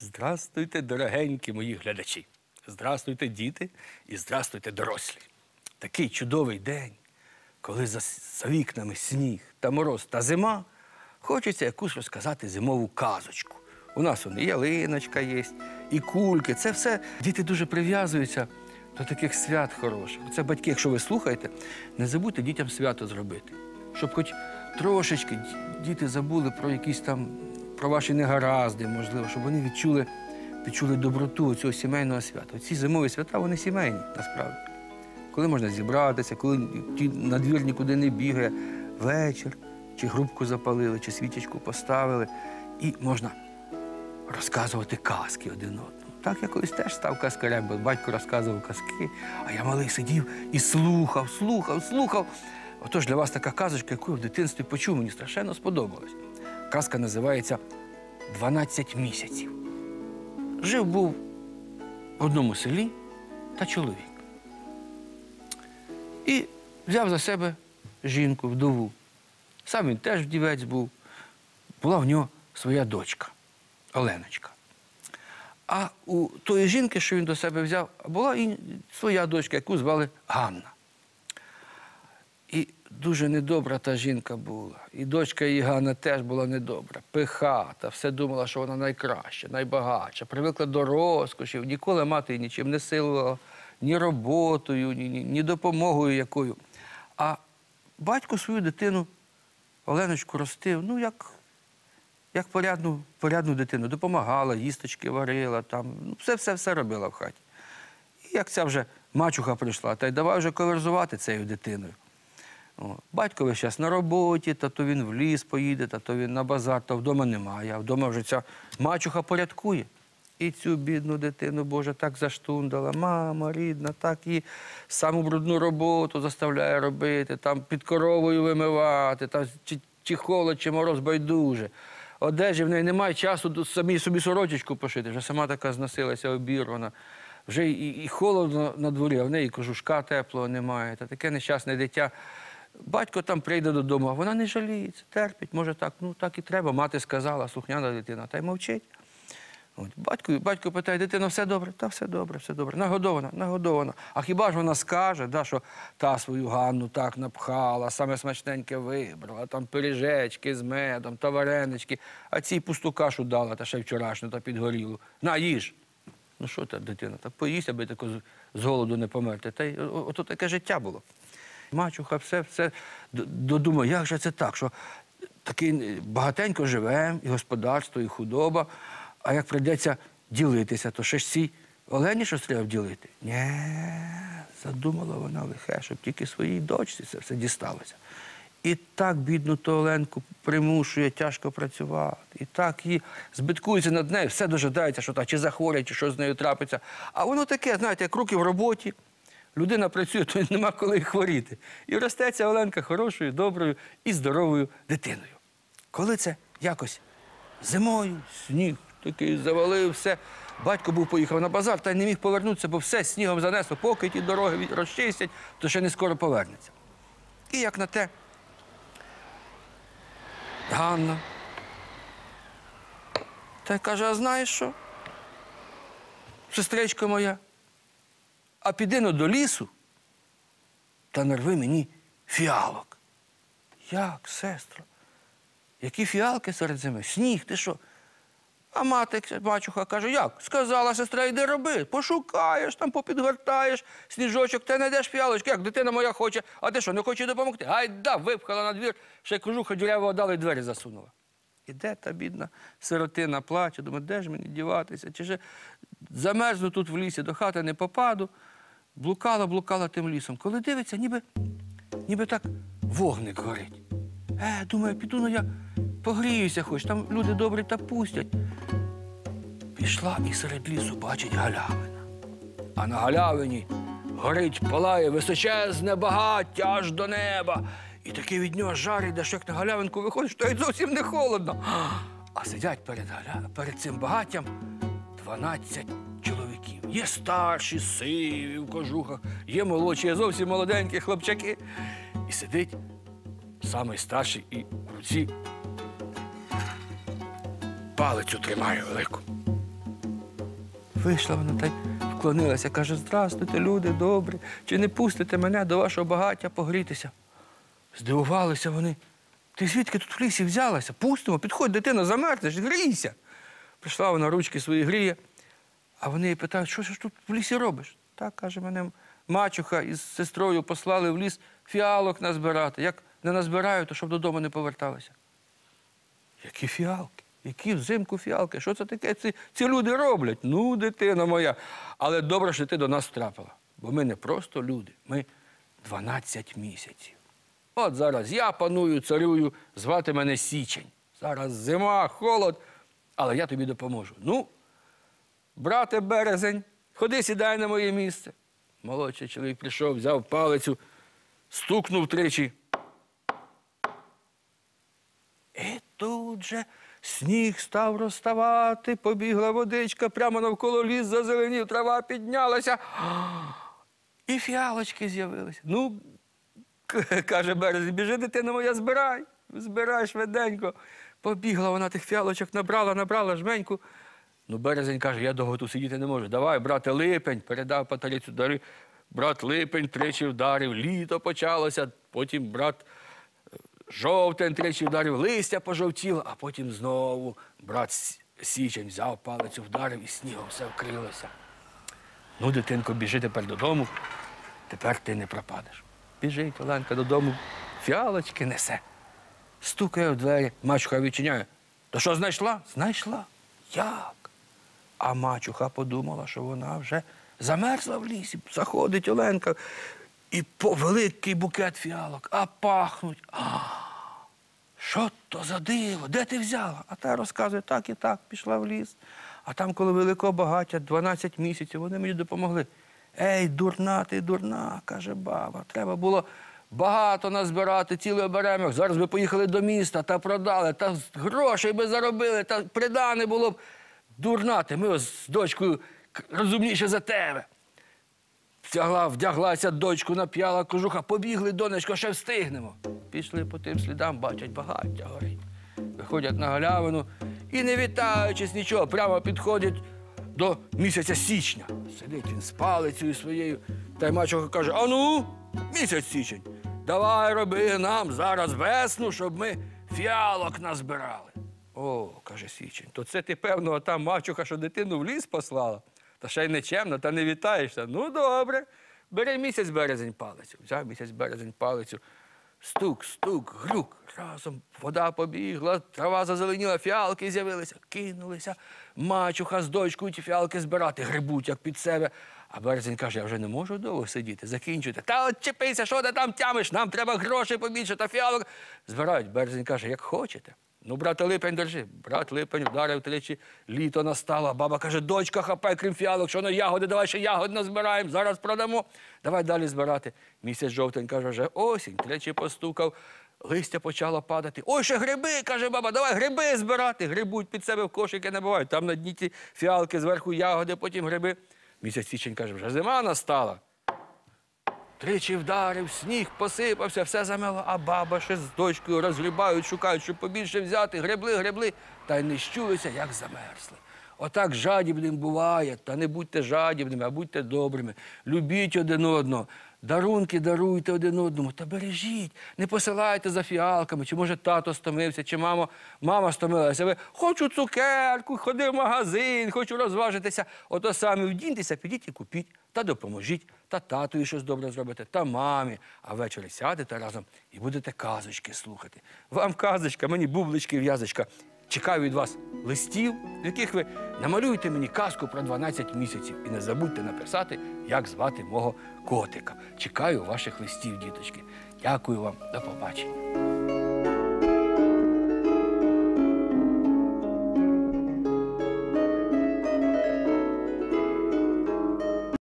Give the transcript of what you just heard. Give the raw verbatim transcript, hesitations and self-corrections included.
Здравствуйте, дорогенькі мої глядачі. Здравствуйте, діти, і здравствуйте, дорослі. Такий чудовий день, коли за, за вікнами сніг та мороз та зима, хочеться якусь розказати зимову казочку. У нас вон і ялиночка є, і кульки. Це все діти дуже прив'язуються до таких свят хороших. Це батьки, якщо ви слухаєте, не забудьте дітям свято зробити. Щоб хоч трошечки діти забули про якісь там, про ваші негаразди, можливо, щоб вони відчули, відчули доброту цього сімейного свята. Ці зимові свята, вони сімейні, насправді. Коли можна зібратися, коли ті на двір нікуди не бігає, вечір, чи грубку запалили, чи свічечку поставили, і можна розказувати казки один одному. Так, я колись теж став казкарем, бо батько розказував казки, а я малий сидів і слухав, слухав, слухав. Отож, для вас така казочка, яку я в дитинстві почув, мені страшенно сподобалась. Казка називається «дванадцять місяців». Жив-був в одному селі та чоловік. І взяв за себе жінку, вдову. Сам він теж вдівець був. Була в нього своя дочка, Оленочка. А у тої жінки, що він до себе взяв, була і своя дочка, яку звали Ганна. І дуже недобра та жінка була. І дочка її Ганна теж була недобра, пихата, все думала, що вона найкраща, найбагатша, привикла до розкошів, ніколи мати її нічим не силувала, ні роботою, ні, ні, ні допомогою якою. А батько свою дитину, Оленочку, ростив, ну, як, як порядну, порядну дитину. Допомагала, їсточки варила, там, ну, все-все-все робила в хаті. І як ця вже мачуха прийшла, та й давай вже коверзувати цією дитиною. О, батько весь час на роботі, та то він в ліс поїде, та то він на базар, та вдома немає. А вдома вже ця мачуха порядкує. І цю бідну дитину, Боже, так заштундала. Мама рідна, так її саму брудну роботу заставляє робити, там під коровою вимивати, там чи, чи холод, чи мороз байдуже. Одежі в неї немає часу самій собі сорочечку пошити. Вже сама така зносилася, обірвана. Вже і, і холодно на дворі, а в неї кожушка теплого немає. Та таке нещасне дитя. Батько там прийде додому, а вона не жаліється, терпить, може так, ну так і треба. Мати сказала, слухняна дитина, та й мовчить. От, батько, батько питає, дитино, все добре? Та все добре, все добре. Нагодована, нагодована. А хіба ж вона скаже, да, що та свою Ганну так напхала, саме смачненьке вибрала, там пиріжечки з медом та варенички, а цій пусту кашу дала, та ще вчорашню, та підгорілу. На, їж. Ну що та дитина, так поїсть, аби тако з, з голоду не померти. Та й ото таке життя було. Мачуха все, все додумає, як же це так, що такий багатенько живемо, і господарство, і худоба, а як прийдеться ділитися, то ще ж цій Олені щось треба вділити? Ні, задумала вона лихе, щоб тільки своїй дочці це все дісталося. І так бідну ту Оленку примушує тяжко працювати, і так її збиткується над нею, все дожидається, що та чи захворять, чи що з нею трапиться. А воно таке, знаєте, як руки в роботі. Людина працює, то нема коли хворіти. І ростеться Оленка хорошою, доброю і здоровою дитиною. Коли це якось зимою, сніг такий завалив, все. Батько був поїхав на базар, та й не міг повернутися, бо все снігом занесло, поки ті дороги розчистять, то ще не скоро повернеться. І як на те, Ганна та й каже, а знаєш що, сестричко моя, а піди-но до лісу та нарви мені фіалок. Як, сестро? Які фіалки серед зими? Сніг, ти що? А мати, мачуха, каже, як? Сказала сестра, йди роби, пошукаєш, там попідгортаєш сніжочок, та знайдеш фіалочки. Як, дитина моя хоче, а ти що, не хоче допомогти? Гайда, випхала на двір, ще кожуха дюрявого дала і двері засунула. Іде та бідна сиротина, плаче, думає, де ж мені діватися? Чи же замерзну тут в лісі, до хати не попаду? Блукала, блукала тим лісом. Коли дивиться, ніби, ніби так вогник горить. Е, думаю, піду, ну я погріюся хоч, там люди добрі та пустять. Пішла і серед лісу бачить галявина. А на галявині горить, палає височезне багаття аж до неба. І такий від нього жар іде, що як на галявинку виходиш, то й зовсім не холодно. А сидять перед, галя... перед цим багаттям дванадцять чоловіків. Є старші, сиві в кожухах, є молодші, є зовсім молоденькі хлопчаки. І сидить самий старший і в руці палицю тримає велику. Вийшла вона та й вклонилася, каже: «Здрастуйте, люди добрі, чи не пустите мене до вашого багаття погрітися?» Здивувалися вони. «Ти звідки тут в лісі взялася? Пустимо, підходь, дитина, замерзнеш, грійся!» Прийшла вона, ручки свої гріє, а вони її питають: «Що ж тут в лісі робиш?» «Так, каже, мене мачуха із сестрою послали в ліс фіалок назбирати. Як не назбираю, то щоб додому не поверталися». Які фіалки? Які взимку фіалки? Що це таке ці, ці люди роблять? Ну, дитина моя. Але добре, що ти до нас трапила. Бо ми не просто люди, ми дванадцять місяців. От зараз я паную, царюю, звати мене Січень. Зараз зима, холод, але я тобі допоможу. Ну, брате Березень, ходи, сідай на моє місце. Молодший чоловік прийшов, взяв палицю, стукнув тричі. І тут же сніг став розставати, побігла водичка, прямо навколо ліс зазеленів, трава піднялася. І фіалочки з'явилися. Ну, каже Березень, біжи, дитина моя, збирай, збирай швиденько. Побігла вона тих фіалочок, набрала, набрала жменьку. Ну, Березень каже: «Я довго тут сидіти не можу. Давай, брате Липень», передав патерицю дари. Брат Липень тричі вдарив, літо почалося, потім брат Жовтень тричі вдарив, листя пожовтіло, а потім знову брат Січень взяв палицю, вдарив, і снігом все вкрилося. Ну, дитинко, біжи тепер додому, тепер ти не пропадеш. Біжить Оленка додому, фіалочки несе. Стукає в двері, мачуха відчиняє. То що, знайшла? Знайшла. Як? А мачуха подумала, що вона вже замерзла в лісі. Заходить Оленка, і по великий букет фіалок, а пахнуть. А, що то за диво? Де ти взяла? А та розказує: так і так, пішла в ліс. А там, коли велико багаття, дванадцять місяців, вони мені допомогли. Ей, дурна ти, дурна, каже баба, треба було багато назбирати, цілий оберемок. Зараз би поїхали до міста та продали, та грошей би заробили, та придане було б. Дурна ти, ми ось з дочкою розумніше за тебе. Втягла, вдяглася дочку, нап'яла кожуха, побігли, донечко, ще встигнемо. Пішли по тим слідам, бачать, багаття горить. Виходять на галявину і, не вітаючись нічого, прямо підходять до місяця січня. Сидить він з палицею своєю, та й мачуха каже: «А ну, місяць січень, давай роби нам зараз весну, щоб ми фіалок назбирали». «О, – каже Січень, – то це ти, певно, та мачуха, що дитину в ліс послала? Та ще й нечемно, та не вітаєшся. Ну, добре, бери місяць Березень палицю». Взяв місяць Березень палицю. Стук, стук, грюк. Разом вода побігла, трава зазеленіла, фіалки з'явилися. Кинулися мачуха з дочкою ті фіалки збирати, грибуть, як під себе. А Березень каже: «Я вже не можу довго сидіти, закінчуйте». «Та от чепися, що ти там тямиш? Нам треба грошей побільше та фіалок». Збирають. Березень каже: «Як хочете». Ну, брате Липень, держи. Брат Липень вдарив тричі, літо настало. А баба каже: «Дочка, хапай, крім фіалок, що на ягоди, давай ще ягод назбираємо, зараз продамо. Давай далі збирати». Місяць Жовтень каже: «Вже осінь». Тричі постукав, листя почало падати. «Ой, ще гриби», каже баба, «давай гриби збирати». Грибуть під себе в кошики, не бувають. Там на дні ті фіалки, зверху ягоди, потім гриби. Місяць Січень каже: «Вже зима настала». Тричі вдарив, сніг посипався, все замело, а баба ще з дочкою розгрібають, шукають, щоб побільше взяти. Гребли, гребли, та й не щулися, як замерзли. Отак жадібним буває. Та не будьте жадібними, а будьте добрими. Любіть один одного. Дарунки даруйте один одному, та бережіть. Не посилайте за фіалками, чи, може, тато стомився, чи мама, мама стомилася. Ви: «Хочу цукерку, ходи в магазин, хочу розважитися». Ото самі вдіньтеся, підіть і купіть, та допоможіть, та татові щось добре зробите, та мамі. А ввечері сядете разом і будете казочки слухати. Вам казочка, мені бублички, в'язочка. Чекаю від вас листів, в яких ви намалюєте мені казку про дванадцять місяців. І не забудьте написати, як звати мого котика. Чекаю ваших листів, діточки. Дякую вам. До побачення.